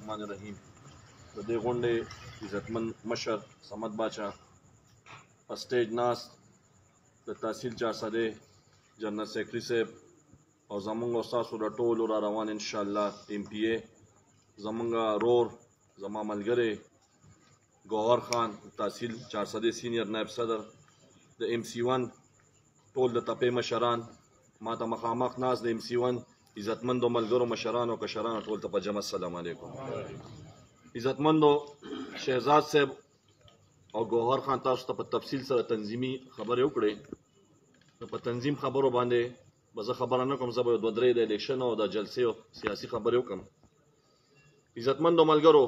الرحمن الرحیم. د دې غونډې عزتمن مشر صمد باچا په سټیج ناست د تحصیل 400 جنرال سیکرټري صاحب او زمونږ استاسو د ټولو را روان انشاءالله MPA زمونږ رور زما ملګری ګوهر خان تحصیل 400 سینیر نائب صدر د MC1 ټول د تپې مشران ما ته مخامخ ناست د MC1 عزتمندو ملګرو مشرانو کشرانو ټول ته په جمع السلام علیکم. عزتمندو شهزاد صاحب او ګوهر خان تاسو ته په تفصیل سره تنظیمي خبرې وکړې. په تنظیم خبرو باندې به زه خبره نه کوم، زه به دوه درې د الیکشن او د جلسې او سیاسي خبرې وکړم. عزتمندو ملګرو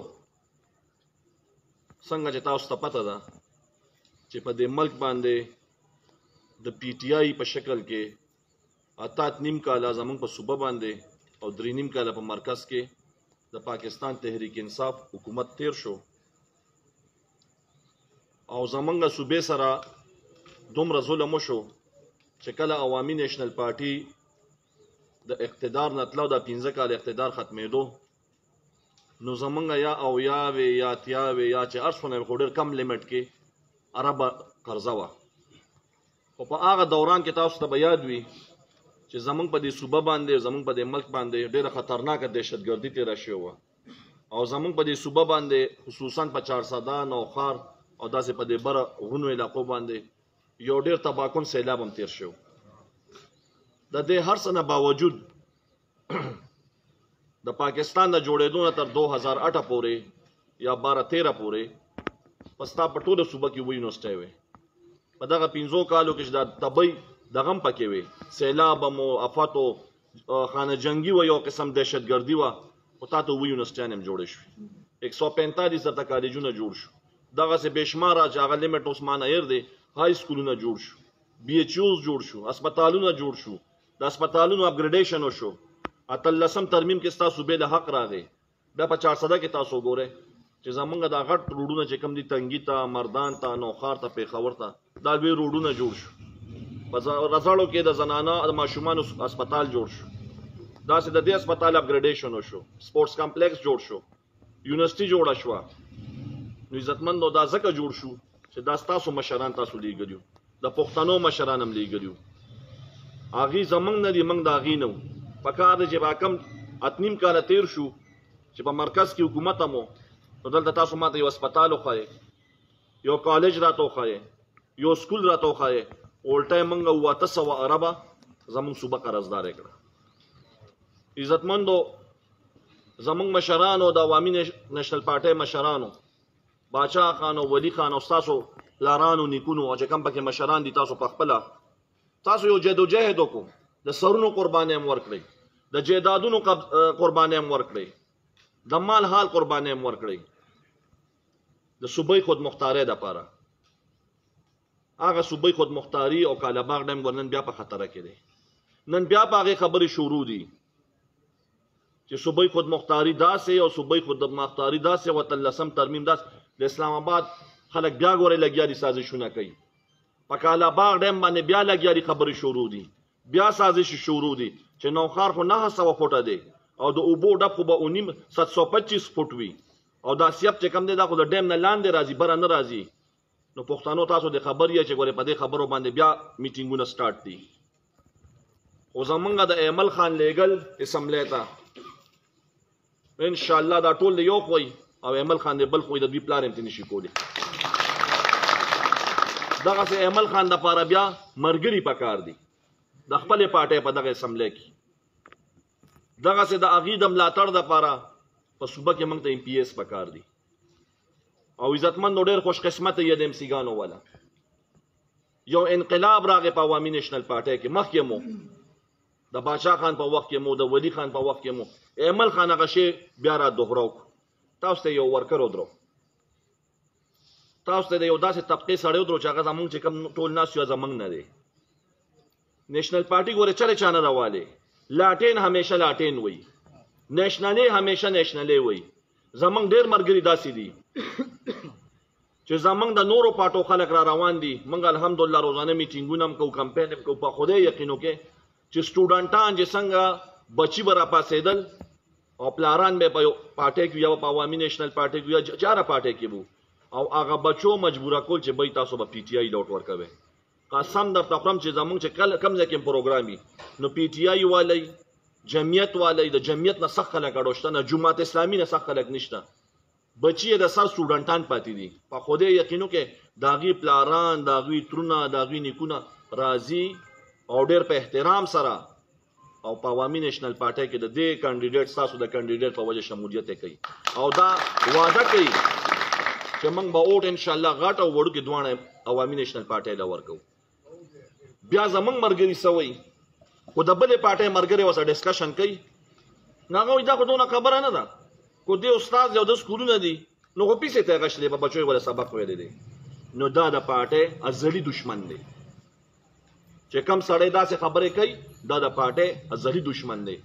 څنګه چې تاسو ته پته ده چې په دې ملک باندې د PTI په شکل کې 8.5 کاله زمونږ په صوبه باندې او 3.5 کاله په مرکز کې د پاکستان تحریک انصاف حکومت تیر شو او زمونږ صوبې سره دومره ظلم وشو چې کله عوامي نیشنل پارټي د اقتدار نه تلو د 15 کال اقتدار ختمېدو نو زمونږ یا او یا وی یا تیا وی یا چې ارسونه خو ډېر کم لیمټ کې عرب قرضه وه. خو په هغه دوران کې تاسو ته به یاد وي چې زمونږ په دې صوبه باندې زمونږ په دې ملک باندې ډېره خطرناکه دهشتګردي تېره شوې وه او زمونږ په دې صوبه باندې خصوصا په 400 نوخار او داسې په دې بره غرونو علاقو باندې یو ډېر تباکن سیلاب هم تیر شو. د دې هر څه نه باوجود د پاکستان د جوړېدو نه تر 2008 پورې یا 12-13 پورې پستا په ټوله صوبه کې وې یونیورسټۍ وې. په دغه 15 کالو کې چې د طبی دغه هم پکې وې، سیلاب مو افات او خانه جنگي و یو قسم دهشتګردي وه، خو تا ته وې یونیورسټیان هم جوړې شوې. 145 درته کالجونه جوړ شو، دغسې بېشماره چې هغه لیمټ عثمان ایر دی های سکولونه جوړ شو، BHUs جوړ شو، هسپتالونه جوړ شو، د هسپتالونو اپګریډیشن وشو. 18 ترمیم کې ستاسو صوبې له حق راغی. بیا په 400 کې تاسو وګورئ چې زمونږ دا غټ روډونه چې کوم دي تنګي ته مردان ته نوخار ته پېښور ته دا لوی روډونه جوړ شو. په رزاړو کې د زنانه د ماشومانو هسپتال جوړ شو، داسې د دې هسپتال اپګریډیشن وشو، سپورټس کمپلیکس جوړ شو، یونیورسټي جوړه شوه. نو عزتمندو دا ځکه جوړ شو چې دا ستاسو مشران تاسو لیږلي وو، د پښتنو مشران هم لیږلي وو. هغې زمونږ نه دي، موږ د هغې نه وو. پکار دی چې به کم 8.5 کاله تیر شو چې په مرکز کې حکومت هم و، نو دلته تاسو ماته یو هسپتال وښایې، یو کالج راته وښایې، یو سکول راته وښایې. اولټی موږ 800 اربه زمونږ صوبه قرضدارې کړه. عزتمندو زمونږ مشرانو د عوامي نیشنل پارټۍ مشرانو باچا خان او ولی خان او ستاسو پلارانو نیکونو او چې کوم پکې مشران دي تاسو په خپله تاسو یو جدوجهد وکړو، د سرونو قربانۍ هم ورکړئ، د جایدادونو قربانۍ هم ورکړئ، د مال حال قربانۍ هم ورکړئ د صوبۍ خودمختارۍ دپاره. هغه صوبۍ خودمختاري او کالاباغ ډیم نن بیا په خطره کې دی. نن بیا په هغې خبرې شروع دي چې صوبۍ خودمختاري داسې او صوبۍ خودمختاري داسې او 13 ترمیم داسې. د اسلام آباد خلک بیا ګورئ لګیا دي سازشونه کوي. په کالاباغ ډیم باندې بیا لګیا دي خبرې شروع دي، بیا سازش شروع دي چې نوخار خو 900 فوټه دی او د اوبو ډب خو به 725 فوټ وي او دا سیب چې کم دی دا خو د ډیم نه لاندې راځي، بره نه راځي. نو پښتنو تاسو د خبر یې چې ګورې په دې خبرو باندې بیا میټینګونه سټارټ دي. خو زمونږ د ایمل خان لیږل اسمبلی ته انشاءالله دا ټول د یو خوی او ایمل خان د بل خوی د دوی پلار هم ته نشي کولی. دغسې ایمل خان دپاره بیا ملګري پکار دي د خپلې پارټۍ په دغه اسمبلی کې. دغسې د هغې د ملاتړ دپاره په صوبه کې موږ ته MPS پکار دي. او عزتمندو ډېر خوش قسمته یې د MC ګانو والا یو انقلاب راغی په عوامي نیشنل پارټۍ کې. مخکې مو د باچا خان په وخت کې مو د ولی خان په وخت کې مو ایمل خان هغه شی بیا را دوهراو کړو. تاسو ته یو ورکر ودرو، تاسو ته د یو داسې طبقې سړی ودرو چې هغه زمونږ چې کوم ټول ناست یو زمونږ نه دی. نیشنل پارټي ګورې چرې چا نه راوالی، لاټین همیشه لاټین وي، نیشنلې همیشه نیشنلې وي. زمونږ ډېر ملګري داسې دي چې زمونږ د نورو پارټو خلک را روان دي. موږ الحمدلله روزانه میټینګونه هم کوو، کمپین هم کوو. په خدای یقین وکړئ چې سټوډنټان چې څنګه بچي به راپاڅېدل او پلاران به په پارټي کې یا په عوامي نېشنل پارټي کې یا چاره پارټي کې وو او هغه بچو مجبوره کول چې به تاسو به پی ټی آی لوټ ورکوي قسم در تخرم چې زمونږ چې کله کم ځکه پروګرامي نو پی ټی آی والی جمعیت والی د جمعیت نه سخت خلک اډوشته نه جماعت اسلامي نه سخت خلک نشته بچی د سر سټوډنټان پاتې دي په خوده یقینو کې داغي پلاران داغي ترونه داغي نیکونه راضي او ډېر په احترام سره او په عوامي نېشنل پارټي کې د دې کانډیډیټ تاسو د کانډیډیټ په وجه شمولیت کوي او دا وعده کوي چې موږ به ووټ ان شاء الله غاټ او وړو کې دوه عوامي نېشنل پارټي لا ورکو بیا زمونږ مرګري سوي خو د بلې پارټي مرګري وسه ډسکشن کوي ناغه دا خو دونه خبره نه ده کو دې استاد یو د سکولونه دي نو خو پیسې ته غشلې په بچوي ولا سبق ویلې دي نو دا د پارټي ازلي دشمن دی چې کم سړی داسې خبرې کوي دا د پارټي ازلي دشمن دی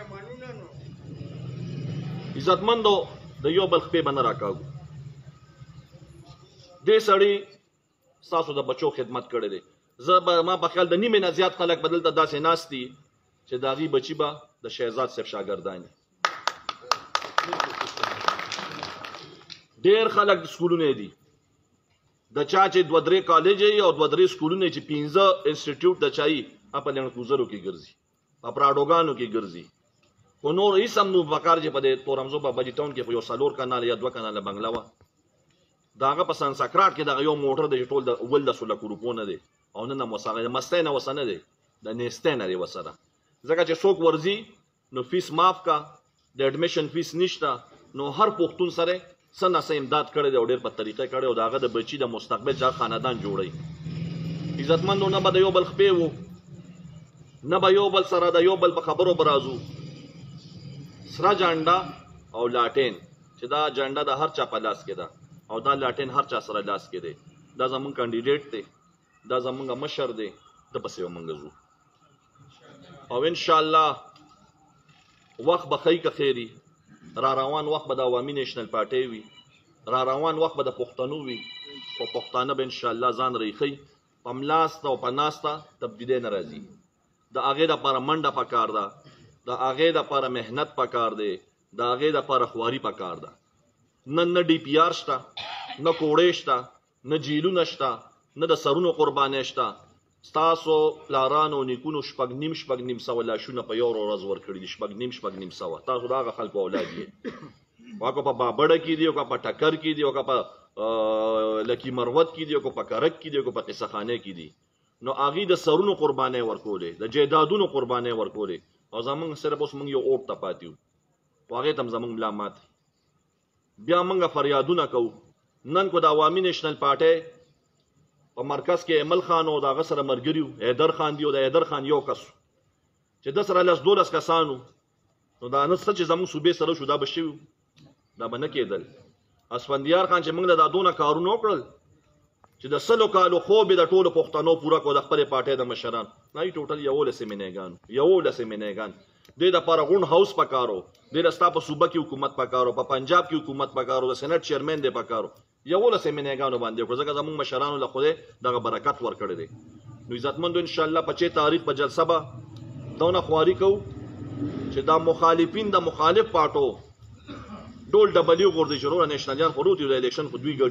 عزتمندو د یو بل خپې به نه راکاږو دې سړي ستاسو د بچو خدمت کړی دی ما په خیال د نیمې نه زیات خلک به دلته داسې ناست دي چې د هغې بچي به د شهزاد صاحب شاګردان ډېر خلک سکولونه دي د چا چې دوه درې کالج او دوه درې سکولونه چې 15 انسټیټیوټ د چا یي په لنډکوزرو کې ګرځي په پراډوګانو کې ګرځي خو نور هېڅ هم نو پکار چې په دې تورمزو په بجې ټاون کې په یو 4 کانال یا 2 کاناله بنګله وه د هغه په سنسکراټ کې دغه یو موټر دی چې ټول د 1800 روپو نه دی او نن هم وسه د مستۍ نه وسه نه دی د نیستۍ نه دی وسره ځکه چې څوک ورځي نو فیس معاف کا د اډمیشن فیس نشته نو هر پښتون سره څه نه څه امداد کړی دی او ډېر په طریقه کړی او د هغه د بچي د مستقبل چا خاندان جوړوي عزتمندو نه به د یو بل خپې وو نه به یو بل سره د یو بل په خبرو به راځو سره جانډا او لاټین چې دا جانډا د هر چا په لاس کې ده او دا لاټین هر چا سره لاس کې دی دا زمونږ کانډیډیټ دی دا زمونږ مشر دی د پسې به مونږ ځو او انشاءالله وخت به ښایي که خیري را روان وخت به د عوامي نېشنل پارټۍ وي را روان وخت به د پښتنو وي خو پښتانه به انشاءالله ځان ریښي په ملاسته او په ناسته تبدیلی نه راځي د هغې دپاره منډه پکار ده د هغې دپاره محنت پکار دی د هغې دپاره خواري پکار ده نن نه ډي پي آر شته نه کوړې شته نه جیلونه شته نه د سرونو قربانۍ شته ستاسو پلارانو نیکونو شپږ نیم سوه لاشونه په یو ورځ ورکړي دي شپږ نیم سوه تاسو د هغه خلکو اولاد یې که په بابړه کې دي او که په ټکر کې دي او که په لکي مروت کې دي او که په کرک کې دي او که په قصه خانه کې دي نو هغې د سرونو قربانۍ ورکولې د جایدادونو قربانۍ ورکولې او زمونږ صرف اوس موږ یو اوټ ته پاتې یو خو هغې ته هم زمونږ ملا مات بیا موږ فریادونه کوو نن کو د عوامي نېشنل پارټۍ په مرکز کې عمل خان او د هغه سره ملګري وو حیدر خان دی او د حیدر خان یو کس چې د سره 12 کسانو نو دا نه څه چې زموږ صوبې سره شو دا به شوي دا به نه کېدل اسفندیار خان چې موږ له دا دونه کارونه وکړل چې د 100 کالو خوب یې د ټولو پښتنو پوره کړو د خپلې پارټۍ د مشران نه یې ټوټل 11 مینېګان دې دپاره غونډ هاوس پکارو دې د ستا په صوبه کې حکومت پکارو په پنجاب کې حکومت پکارو د سینټ چیرمین دی پکارو 11 مینېګانو باندې وکړو ځکه زموږ مشرانو له خدای دغه برکت ورکړی دی نو عزتمندو انشاءالله په 6 تاریخ په جلسه به دونه خواري کوو چې دا مخالفین د مخالف پارټو ډول ډبلیو غورځي چې وروره نیشنلیان خو روت یو د الیکشن خو دوی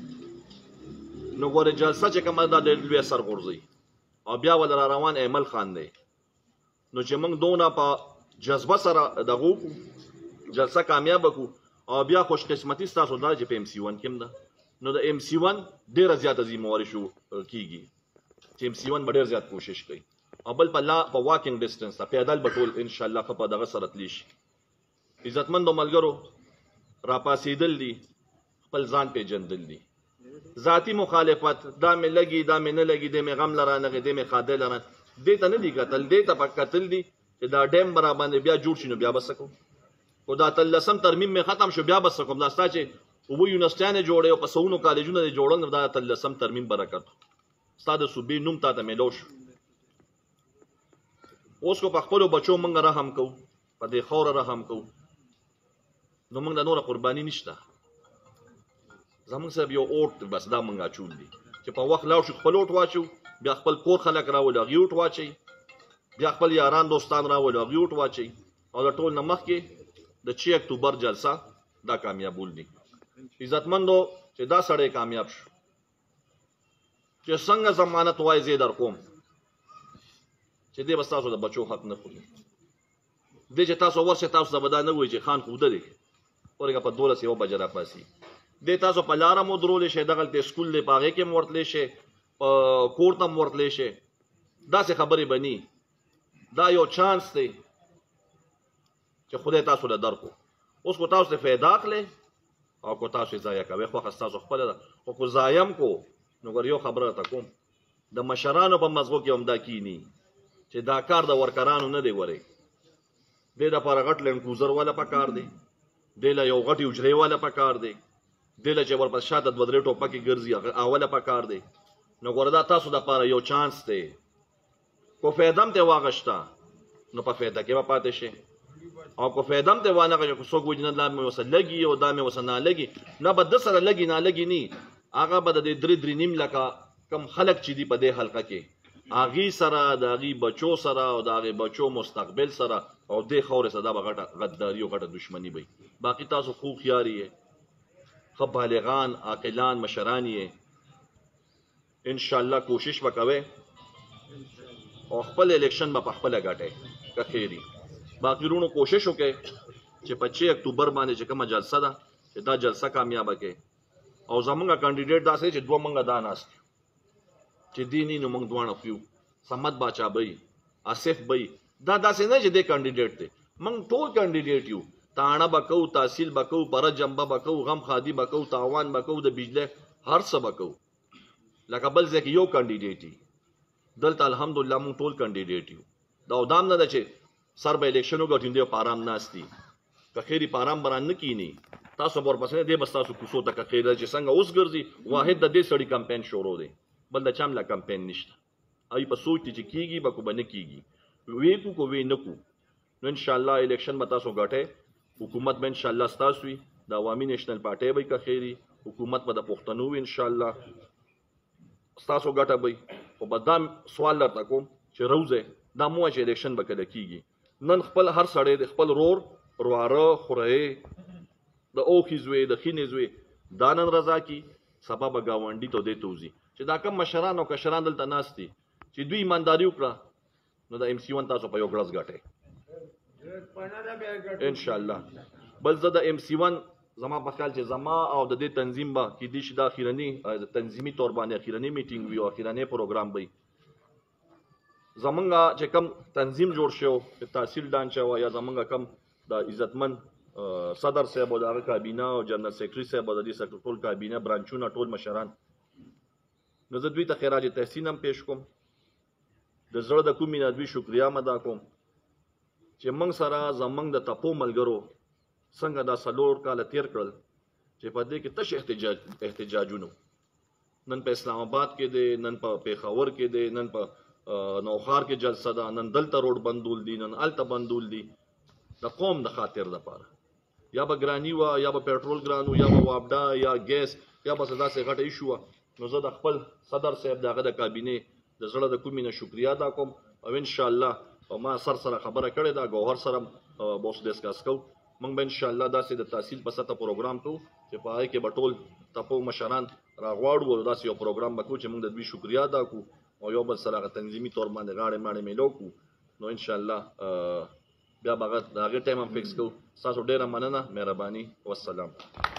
ګټي نو ګورې جلسه چې کومه دا د لوی سر غورځي او بیا ول را روان عمل خان دی نو چې موږ دونه په جذبه سره دغه جلسه کامیاب کړو او بیا خوش قسمتي ستاسو دا چې په MC1 کې هم ده نو د MC1 ډېره زیاته ذمهواري شو کېږي چې MC1 به ډېر زیات کوشش کوي او بل په واکینګ ډسټنس ته پیدل به ټول انشاءالله ښه په دغه سره تلی شي عزتمندو ملګرو راپاسېدل دي خپل ځان پېژندل دي ذاتي مخالفت دا مې لګي دا مې نه لګي دې مې غم لرانغې دې مې خاده لران دې ته نه دي کتل دې ته په کتل دي چې دا ډیم به راباندې بیا جوړ شي نو بیا به څه کوو خو دا 13 ترمیم مې ختم شو بیا به څه کوم دا ستا چې اوبه یونیورسټیانې جوړې او په سوونو کالجونه دې جوړل نو دا 13 ترمیم برکت ستا د صوبې نوم تا ته میلو شو اوس کو په خپلو بچو موږ رحم کوو په دې خاوره رحم کوو نو موږ د نوره قرباني نشته زموږ صاحب یو اوټ بس دا موږ اچول دي چې په وخت لاړ شو خپل اوټ واچو بیا خپل کور خلک راولو هغې اوټ واچوي بیا خپل یاران دوستان راولو هغې اوټ واچوي او د ټول نه مخکې د 6 اکتوبر جلسه دا کامیابول دي عزتمندو چې دا سړی کامیاب شو چې څنګه ضمانت وای زه در کوم چې دې بس تاسو د بچو حق نه خوري دې چې تاسو ورشه تاسو د بدانه وای چې خان خوده دي ورګه په 12 یو بجې را پاسي دې تاسو په لار مو درولې شه دغه سکول له پاغه کې مورتلې شه کور ته مورتلې شه دا څه خبرې بني دا یو چانس دی چې خدای تاسو له درکو اوس کو تاسو ته فایده اخلي او کو تاسو ضایع کوي خو تاسو خپل او کو ضایم کو نو ګر یو خبره تا کوم د مشرانو په مزغو کې همدا کینی چې دا کار د ورکرانو نه دی وره د لپاره غټ لنکوزر والا پکار دی د له یو غټ یوجری والا پکار دی د له چې ورپس شاته د ودرې ټوپه کې ګرځي اوله پکار دی نو ګوردا تاسو د لپاره یو چانس دی کو فیدم ته واغشتا نو په فیده کې پاتې شي او کو فیدم ته وانه کو څوک وجنه د مې وسلګي او د مې وسنه لګي نه بد سره لګي نه لګي ني هغه بد د درې نیم لکه کم خلق چې دی په دې حلقه کې اغي سره د اغي بچو سره او د اغي بچو مستقبل سره او د خورې صدا بغټه غداری او غټه دښمنی وي باقی تاسو خو خياري خو بالغان عاقلان مشران یې ان شاء الله کوشش وکوي او خپل الیکشن په خپل غټه که خیری باقی رونو کوشش وکړي چې په 6 اکتوبر باندې چې کومه جلسه ده چې دا جلسه کامیاب کړي او زمونږه کاندیډیټ داسې چې دوه مونږه داناست چې دیني نو مونږ دوه خو سمت باچا بې اسف بې دا داسې نه چې د کاندیډیټ دی مونږ ټول کاندیډیټ یو تاڼه بکو تحصیل بکو پر جنبه بکو غم خادي بکو تاوان بکو د بجلی هر څه بکو لکه بل ځکه یو کاندیډیټ دلته الحمدلله مونږ ټول کاندیډیټ یو دا ودام نه ده چې سر به الیکشن وګټین دی پارام ناشتي که خیری پارام بران نه کینی تاسو ورپسې دې بس تاسو کوڅو ته خیر چې څنګه اوس ګرځي واحد د دې سړی کمپاین شروع دی بل د چاملا کمپاین نشته ای په سوچ چې کیږي به کو بنه کیږي وی کو وی نه کو نو ان شاء الله الیکشن به تاسو غټه حکومت به ان شاء الله تاسو وي د عوامي نېشنل پارټي به که خیری حکومت به د پښتنو ان شاء الله تاسو غټه به او بدام سوال لرته کوم چې روزه دا مو چې الیکشن به کله کیږي نن خپل هر سړی د خپل رور رواره خوره د اوخیزوي د خینزوي دانن رضا کی سبب گاونډي ته دی توزي چې دا کم مشران او کشران دلته ناشتي چې دوی ایمانداری وکړه نو د ام سی 1 تاسو په یو ګلاس غټه ان شاء الله بل زه د ام سی 1 زما په خیال چې زما او د دې تنظیم با کې دي چې د اخیرنی تنظیمي تور باندې اخیرنی میټینګ وی او اخیرنی پروګرام وي زمونږه چې کم تنظیم جوړ شو تحصیل ډانچا و یا زمونږه کم د عزتمن صدر صاحب او د کابینه او جنرال سیکرټری صاحب او د دې سیکرټری کابینه برانچونه ټول مشران نو زه دوی ته خراج تحسین هم پیش کوم د زړه د کومې نه دوی شکریا مدا کوم چې موږ سره زمونږ د تپو ملګرو څنګه دا سلور کال تیر کړل چې په دې کې تش احتجاجونه نن په اسلام آباد کې دي نن په پیښور کې دي نن په نوخار کې جلسه ده نن دلته روډ بندول دي نن الته بندول دي د قوم د خاطر لپاره یا به ګرانی وا یا به پېټرول ګرانو یا به وابډا یا ګیس یا به صدا سه غټه ایشو نو زه د خپل صدر صاحب دغه د کابینه د زړه د کومې نه شکریا ادا کوم او ان شاء الله او ما سره خبره کړې ده ګوهر سره بوس ډیسکس کو موږ به ان شاء الله داسې د تحصیل په سطح پروګرام کو چې په هغه کې بټول تپو مشران راغواړو او داسې یو پروګرام وکړو چې موږ د دوی شکریا ادا کو او یو بل سره تنظیمي تور باندې غاړې ماړې میلو کو نو ان شاء الله بیا هغه ټایم هم فکس کو تاسو ډیره مننه مهرباني والسلام